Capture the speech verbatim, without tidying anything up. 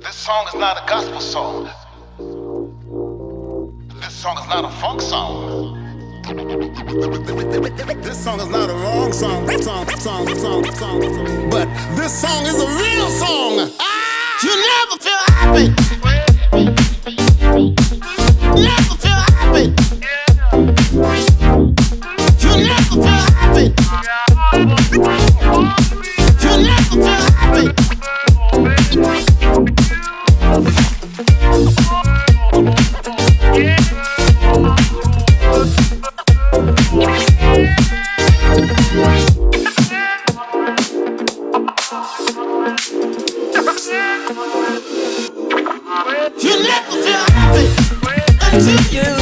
This song is not a gospel song. This song is not a funk song. This song is not a wrong song, song, song, song, song. But this song is a real song. Ah! You never feel happy. Never feel happy. You never feel happy. You never feel happy. You never feel happy until you